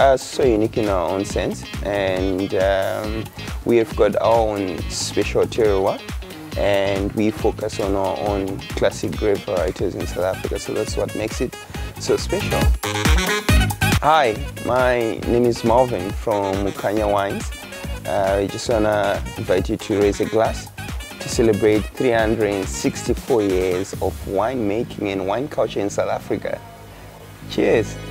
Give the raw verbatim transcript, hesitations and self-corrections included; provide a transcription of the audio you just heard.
are so unique in our own sense, and um, we have got our own special terroir, and we focus on our own classic grape varieties in South Africa, so that's what makes it so special. Hi, my name is Marlvin from Mukanya Wines. Uh, I just want to invite you to raise a glass to celebrate three hundred sixty-four years of winemaking and wine culture in South Africa. Cheers!